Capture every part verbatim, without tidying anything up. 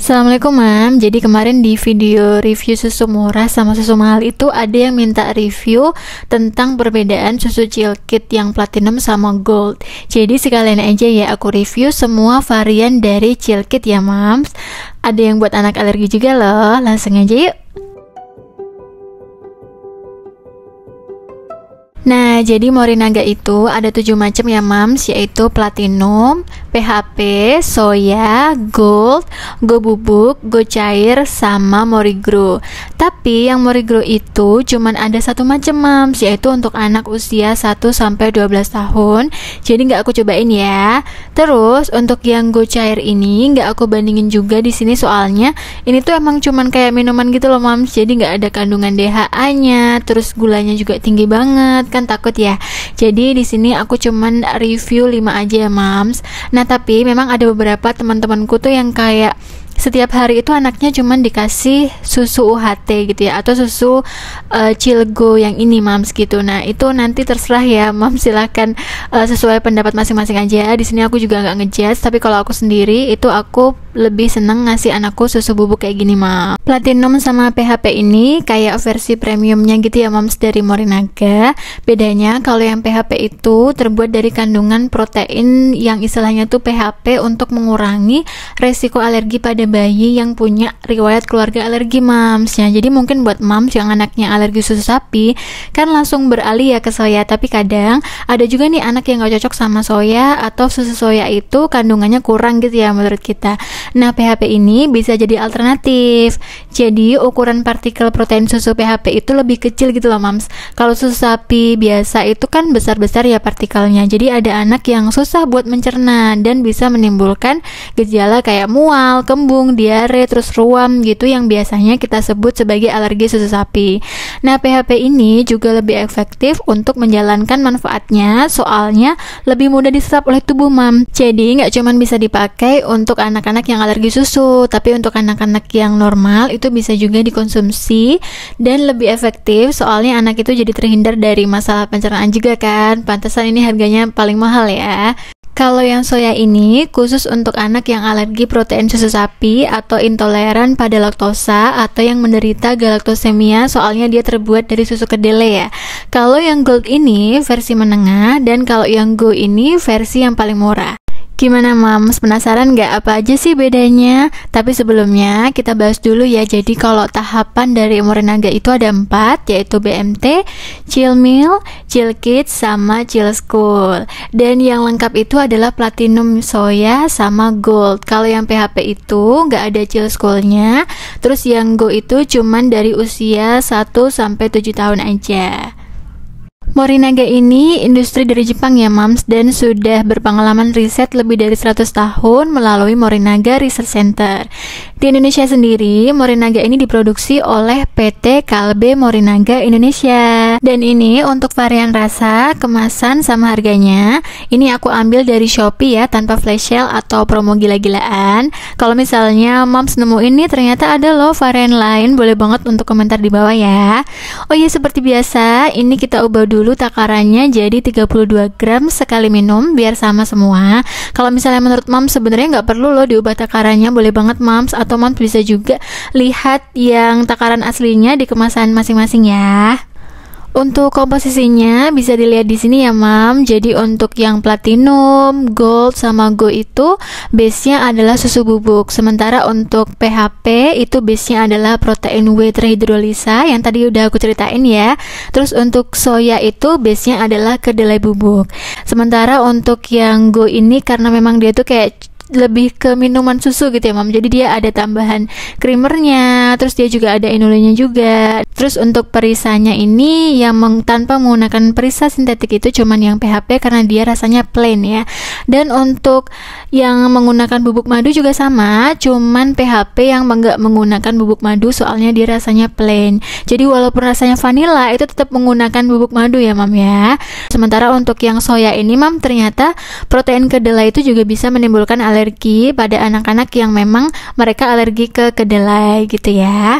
Assalamualaikum Mam. Jadi kemarin di video review susu murah sama susu mahal itu ada yang minta review tentang perbedaan susu Chilkit yang platinum sama gold. Jadi sekalian aja ya aku review semua varian dari Chilkit ya Mams. Ada yang buat anak alergi juga loh. Langsung aja yuk. Nah, jadi Morinaga itu ada tujuh macam ya Mams, yaitu platinum, P H P, soya, gold, go bubuk, go cair, sama Morigro. Tapi yang Morigro itu cuman ada satu macam Mams, yaitu untuk anak usia satu sampai dua belas tahun. Jadi nggak aku cobain ya. Terus untuk yang go cair ini nggak aku bandingin juga di sini soalnya ini tuh emang cuman kayak minuman gitu loh Mams. Jadi nggak ada kandungan D H A-nya, terus gulanya juga tinggi banget. Kan takut ya. Jadi di sini aku cuman review lima aja ya Mams. Nah, tapi memang ada beberapa teman-temanku tuh yang kayak setiap hari itu anaknya cuman dikasih susu U H T gitu ya, atau susu uh, Chilgo yang ini Mams gitu. Nah, itu nanti terserah ya Mams, silahkan uh, sesuai pendapat masing-masing aja. Di sini aku juga nggak ngejudge, tapi kalau aku sendiri itu aku lebih seneng ngasih anakku susu bubuk kayak gini Mams. Platinum sama P H P ini kayak versi premiumnya gitu ya Mams dari Morinaga. Bedanya kalau yang P H P itu terbuat dari kandungan protein yang istilahnya tuh P H P untuk mengurangi resiko alergi pada bayi yang punya riwayat keluarga alergi Mams ya. Jadi mungkin buat Mams yang anaknya alergi susu sapi kan langsung beralih ya ke soya, tapi kadang ada juga nih anak yang gak cocok sama soya atau susu soya itu kandungannya kurang gitu ya menurut kita. Nah, P H P ini bisa jadi alternatif. Jadi ukuran partikel protein susu P H P itu lebih kecil gitu loh Mams. Kalau susu sapi biasa itu kan besar-besar ya partikelnya. Jadi ada anak yang susah buat mencerna dan bisa menimbulkan gejala kayak mual, kembung, diare, terus ruam gitu yang biasanya kita sebut sebagai alergi susu sapi. Nah, P H P ini juga lebih efektif untuk menjalankan manfaatnya, soalnya lebih mudah diserap oleh tubuh Mam. Jadi nggak cuma bisa dipakai untuk anak-anak yang alergi susu, tapi untuk anak-anak yang normal itu bisa juga dikonsumsi dan lebih efektif, soalnya anak itu jadi terhindar dari masalah pencernaan juga kan. Pantesan ini harganya paling mahal ya. Kalau yang soya ini khusus untuk anak yang alergi protein susu sapi atau intoleran pada laktosa atau yang menderita galaktosemia, soalnya dia terbuat dari susu kedelai ya. Kalau yang gold ini versi menengah, dan kalau yang go ini versi yang paling murah. Gimana Mams, penasaran nggak apa aja sih bedanya? Tapi sebelumnya kita bahas dulu ya. Jadi kalau tahapan dari Morinaga itu ada empat, yaitu B M T, Chilmil, Chilkit, sama Chillschool. Dan yang lengkap itu adalah platinum, soya, sama gold. Kalau yang P H P itu nggak ada Chillschoolnya. Terus yang go itu cuman dari usia satu sampai tujuh tahun aja. Morinaga ini industri dari Jepang ya Mams, dan sudah berpengalaman riset lebih dari seratus tahun melalui Morinaga Research Center. Di Indonesia sendiri, Morinaga ini diproduksi oleh P T Kalbe Morinaga Indonesia. Dan ini untuk varian rasa, kemasan, sama harganya, ini aku ambil dari Shopee ya, tanpa flash sale atau promo gila-gilaan. Kalau misalnya Mams nemu ini ternyata ada loh varian lain, boleh banget untuk komentar di bawah ya. Oh iya, seperti biasa, ini kita ubah dulu dulu takarannya jadi tiga puluh dua gram sekali minum biar sama semua. Kalau misalnya menurut Mams sebenarnya nggak perlu loh diubah takarannya, boleh banget Mams, atau Mams bisa juga lihat yang takaran aslinya di kemasan masing-masing ya. Untuk komposisinya bisa dilihat di sini ya Mam. Jadi untuk yang platinum, gold, sama go itu base-nya adalah susu bubuk. Sementara untuk P H P itu base-nya adalah protein whey terhidrolisa yang tadi udah aku ceritain ya. Terus untuk soya itu base-nya adalah kedelai bubuk. Sementara untuk yang go ini karena memang dia tuh kayak lebih ke minuman susu gitu ya Mam, jadi dia ada tambahan creamernya, terus dia juga ada inulinnya juga. Terus untuk perisanya ini yang meng tanpa menggunakan perisa sintetik itu cuman yang P H P karena dia rasanya plain ya. Dan untuk yang menggunakan bubuk madu juga sama, cuman P H P yang enggak menggunakan bubuk madu soalnya dia rasanya plain. Jadi walaupun rasanya vanilla itu tetap menggunakan bubuk madu ya Mam ya. Sementara untuk yang soya ini Mam, ternyata protein kedelai itu juga bisa menimbulkan alergi pada anak-anak yang memang mereka alergi ke kedelai gitu ya.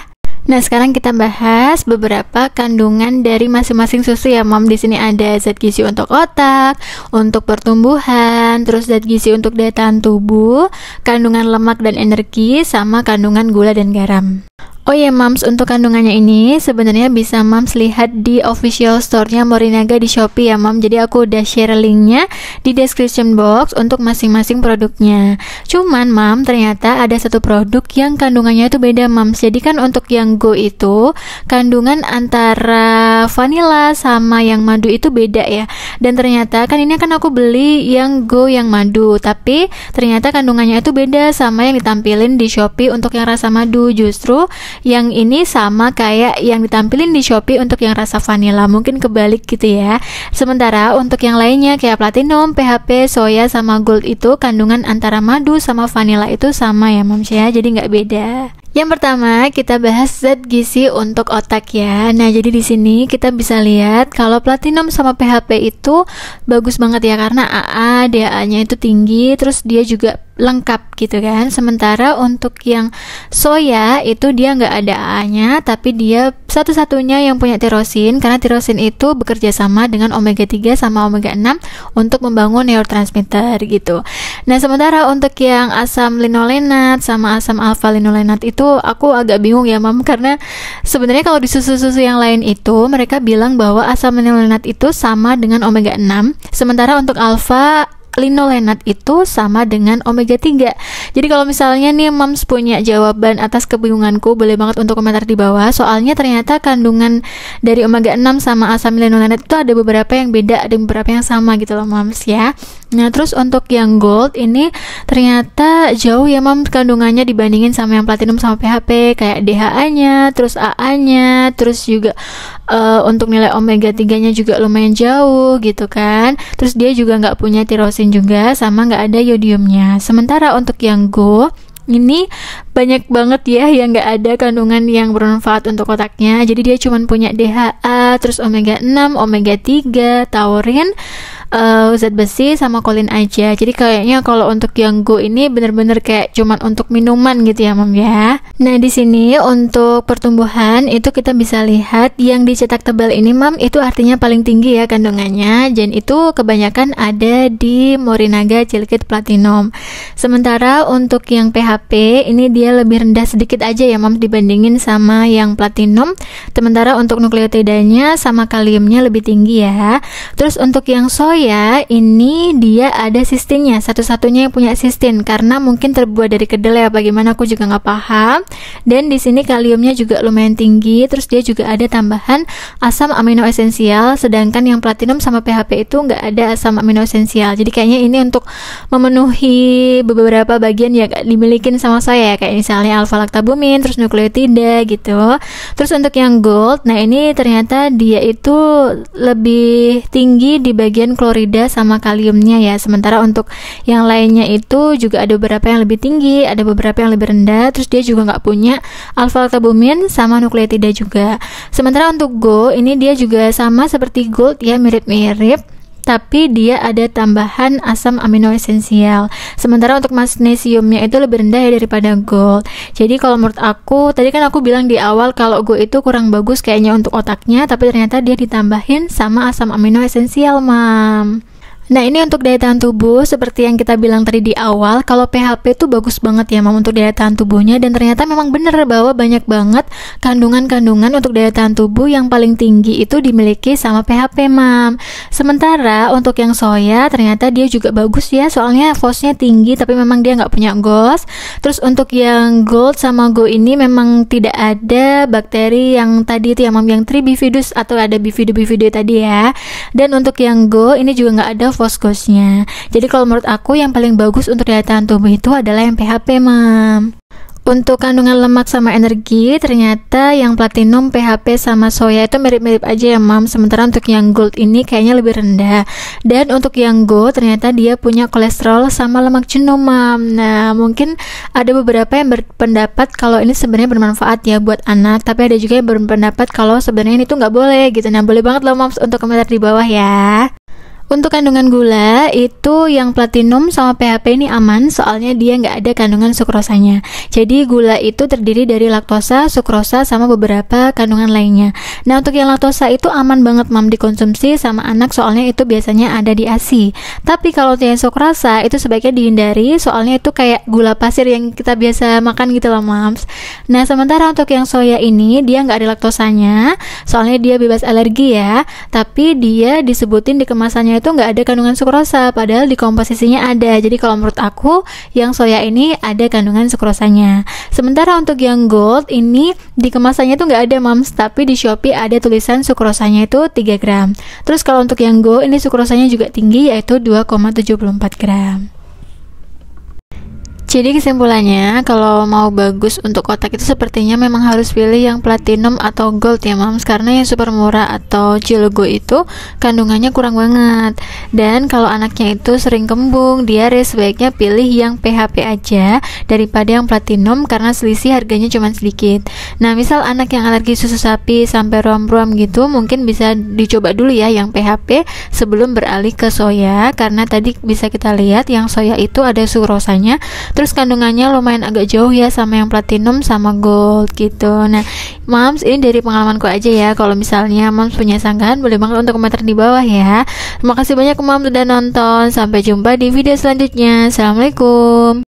Nah, sekarang kita bahas beberapa kandungan dari masing-masing susu ya, Mom. Di sini ada zat gizi untuk otak, untuk pertumbuhan, terus zat gizi untuk daya tahan tubuh, kandungan lemak dan energi, sama kandungan gula dan garam. Oh ya, Mams, untuk kandungannya ini sebenarnya bisa Mams lihat di official store-nya Morinaga di Shopee ya, Mam. Jadi aku udah share linknya di description box untuk masing-masing produknya. Cuman, Mam, ternyata ada satu produk yang kandungannya itu beda, Mams. Jadi kan untuk yang Go itu kandungan antara vanilla sama yang madu itu beda ya. Dan ternyata kan ini kan aku beli yang Go yang madu, tapi ternyata kandungannya itu beda sama yang ditampilin di Shopee untuk yang rasa madu. Justru yang ini sama kayak yang ditampilin di Shopee untuk yang rasa vanilla, mungkin kebalik gitu ya. Sementara untuk yang lainnya kayak platinum, P H P, soya sama gold itu kandungan antara madu sama vanilla itu sama ya, Mams ya. Jadi nggak beda. Yang pertama kita bahas zat gizi untuk otak ya. Nah, jadi di sini kita bisa lihat kalau platinum sama P H P itu bagus banget ya, karena A A, D H A-nya itu tinggi, terus dia juga lengkap gitu kan. Sementara untuk yang soya itu dia nggak ada A A-nya, tapi dia satu-satunya yang punya tirosin, karena tirosin itu bekerja sama dengan omega tiga sama omega enam untuk membangun neurotransmitter gitu. Nah, sementara untuk yang asam linolenat sama asam alfa linolenat itu aku agak bingung ya, Mam, karena sebenarnya kalau di susu-susu yang lain itu mereka bilang bahwa asam linolenat itu sama dengan omega enam, sementara untuk alfa linolenat itu sama dengan omega tiga. Jadi kalau misalnya nih Mams punya jawaban atas kebingunganku, boleh banget untuk komentar di bawah. Soalnya ternyata kandungan dari omega enam sama asam linolenat itu ada beberapa yang beda, ada beberapa yang sama gitu loh, Mams ya. Nah, terus untuk yang gold ini ternyata jauh ya, Mams, kandungannya dibandingin sama yang platinum sama P H P, kayak D H A-nya, terus A A-nya, terus juga uh, untuk nilai omega tiga-nya juga lumayan jauh gitu kan. Terus dia juga nggak punya tirosin juga, sama nggak ada yodiumnya. Sementara untuk yang Go ini banyak banget ya yang nggak ada kandungan yang bermanfaat untuk otaknya. Jadi dia cuma punya D H A, terus omega enam, omega tiga, taurin, uh, zat besi sama kolin aja. Jadi kayaknya kalau untuk yang Go ini bener-bener kayak cuman untuk minuman gitu ya, Mam ya. Nah, di sini untuk pertumbuhan itu kita bisa lihat yang dicetak tebal ini, Mam, itu artinya paling tinggi ya kandungannya, dan itu kebanyakan ada di Morinaga Cilkit Platinum. Sementara untuk yang P H P ini dia lebih rendah sedikit aja ya, Mam, dibandingin sama yang platinum. Sementara untuk nukleotidanya sama kaliumnya lebih tinggi ya. Terus untuk yang soya ini dia ada sistinnya, satu-satunya yang punya sistin, karena mungkin terbuat dari kedelai ya, bagaimana aku juga nggak paham. Dan di sini kaliumnya juga lumayan tinggi, terus dia juga ada tambahan asam amino esensial, sedangkan yang platinum sama P H P itu nggak ada asam amino esensial. Jadi kayaknya ini untuk memenuhi beberapa bagian yang dimiliki sama saya, kayak misalnya alfa laktabumin, terus nukleotida gitu. Terus untuk yang gold, nah ini ternyata dia itu lebih tinggi di bagian klorida sama kaliumnya ya. Sementara untuk yang lainnya itu juga ada beberapa yang lebih tinggi, ada beberapa yang lebih rendah. Terus dia juga nggak punya alfa laktabumin sama nukleotida juga. Sementara untuk Go ini dia juga sama seperti gold ya, mirip-mirip, tapi dia ada tambahan asam amino esensial. Sementara untuk magnesiumnya itu lebih rendah ya daripada gold. Jadi kalau menurut aku, tadi kan aku bilang di awal kalau Go itu kurang bagus kayaknya untuk otaknya, tapi ternyata dia ditambahin sama asam amino esensial, Mam. Nah, ini untuk daya tahan tubuh, seperti yang kita bilang tadi di awal, kalau P H P itu bagus banget ya, Mam, untuk daya tahan tubuhnya. Dan ternyata memang bener bahwa banyak banget kandungan-kandungan untuk daya tahan tubuh yang paling tinggi itu dimiliki sama P H P, Mam. Sementara untuk yang soya ternyata dia juga bagus ya, soalnya F O S-nya tinggi, tapi memang dia nggak punya G O S. Terus untuk yang gold sama Go ini memang tidak ada bakteri yang tadi itu ya, Mam, yang tribifidus atau ada bifido-bifido tadi ya. Dan untuk yang Go ini juga nggak ada fosgosnya. Jadi kalau menurut aku yang paling bagus untuk daya tahan tubuh itu adalah yang P H P, Mam. Untuk kandungan lemak sama energi, ternyata yang platinum, P H P sama soya itu mirip-mirip aja ya, Mam. Sementara untuk yang gold ini kayaknya lebih rendah. Dan untuk yang Go ternyata dia punya kolesterol sama lemak jenuh, Mam. Nah, mungkin ada beberapa yang berpendapat kalau ini sebenarnya bermanfaat ya buat anak, tapi ada juga yang berpendapat kalau sebenarnya ini tuh nggak boleh gitu. Nah, boleh banget loh, Mam, untuk komentar di bawah ya. Untuk kandungan gula itu yang platinum sama P H P ini aman, soalnya dia nggak ada kandungan sukrosanya. Jadi gula itu terdiri dari laktosa, sukrosa, sama beberapa kandungan lainnya. Nah untuk yang laktosa itu aman banget mam dikonsumsi sama anak, soalnya itu biasanya ada di A S I. Tapi kalau yang sukrosa itu sebaiknya dihindari, soalnya itu kayak gula pasir yang kita biasa makan gitu loh mams. Nah sementara untuk yang soya ini dia nggak ada laktosanya, soalnya dia bebas alergi ya. Tapi dia disebutin di kemasannya itu nggak ada kandungan sukrosa, padahal di komposisinya ada. Jadi kalau menurut aku yang soya ini ada kandungan sukrosanya. Sementara untuk yang gold ini di kemasannya itu nggak ada mams, tapi di Shopee ada tulisan sukrosanya itu tiga gram. Terus kalau untuk yang gold ini sukrosanya juga tinggi, yaitu dua koma tujuh empat gram. Jadi kesimpulannya, kalau mau bagus untuk kotak itu sepertinya memang harus pilih yang platinum atau gold ya mams, karena yang super murah atau cilogo itu kandungannya kurang banget. Dan kalau anaknya itu sering kembung, diare, sebaiknya pilih yang P H P aja daripada yang platinum, karena selisih harganya cuma sedikit. Nah misal anak yang alergi susu sapi sampai ruam-ruam gitu, mungkin bisa dicoba dulu ya yang P H P sebelum beralih ke soya, karena tadi bisa kita lihat yang soya itu ada sukrosanya, terus kandungannya lumayan agak jauh ya sama yang platinum sama gold gitu. Nah mams, ini dari pengalamanku aja ya. Kalau misalnya mams punya sanggahan, boleh banget untuk komentar di bawah ya. Terima kasih banyak mams udah nonton, sampai jumpa di video selanjutnya. Assalamualaikum.